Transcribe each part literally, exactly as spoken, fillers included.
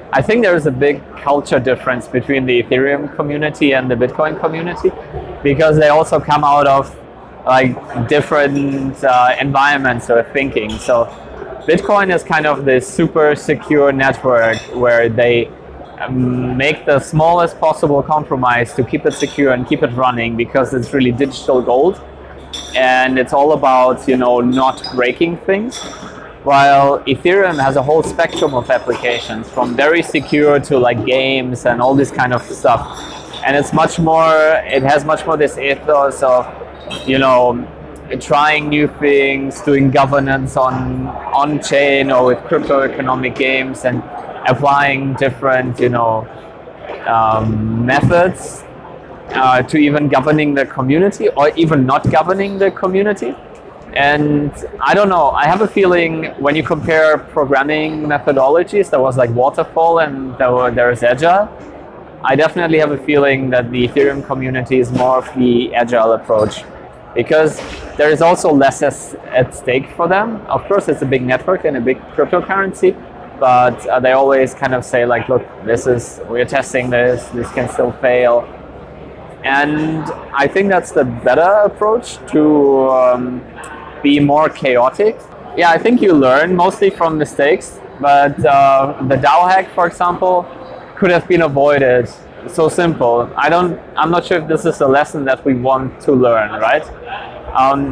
I think there is a big culture difference between the Ethereum community and the Bitcoin community, because they also come out of like different uh, environments or thinking. So Bitcoin is kind of this super secure network where they um, make the smallest possible compromise to keep it secure and keep it running, because it's really digital gold, and it's all about, you know, not breaking things. While Ethereum has a whole spectrum of applications, from very secure to like games and all this kind of stuff. And it's much more, it has much more this ethos of, you know, trying new things, doing governance on on-chain or with crypto economic games, and applying different, you know, um, methods uh, to even governing the community, or even not governing the community. And I don't know, I have a feeling when you compare programming methodologies, there was like waterfall and there, were, there is agile. I definitely have a feeling that the Ethereum community is more of the agile approach, because there is also less at stake for them. Of course, it's a big network and a big cryptocurrency, but uh, they always kind of say like, look, this is, we're testing this, this can still fail. And I think that's the better approach to um, be more chaotic. Yeah, I think you learn mostly from mistakes, but uh, the DAO hack, for example, could have been avoided. So simple. I don't, I'm not sure if this is a lesson that we want to learn, right? Um,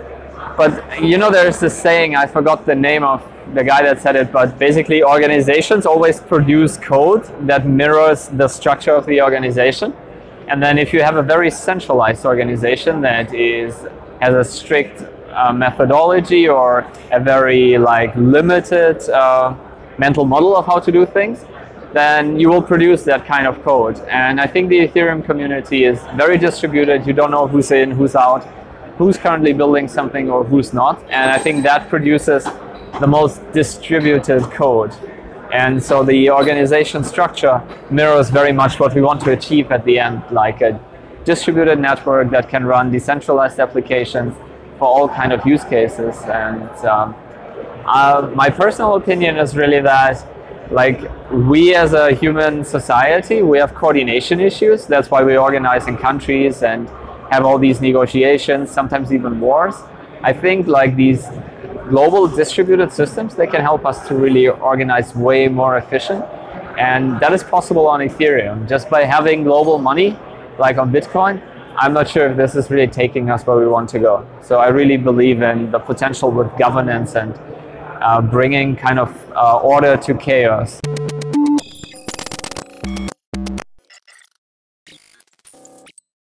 but you know, there's this saying, I forgot the name of the guy that said it, but basically organizations always produce code that mirrors the structure of the organization. And then if you have a very centralized organization that is has a strict uh, methodology or a very like limited uh, mental model of how to do things, then you will produce that kind of code. And I think the Ethereum community is very distributed. You don't know who's in, who's out, who's currently building something or who's not. And I think that produces the most distributed code. And so the organization structure mirrors very much what we want to achieve at the end, like a distributed network that can run decentralized applications for all kind of use cases. And um, uh, my personal opinion is really that, like, we as a human society, we have coordination issues. That's why we organize in countries and have all these negotiations, sometimes even wars. I think like these global distributed systems, they can help us to really organize way more efficient. And that is possible on Ethereum. Just by having global money, like on Bitcoin, I'm not sure if this is really taking us where we want to go. So I really believe in the potential with governance and uh, bringing kind of uh, order to chaos.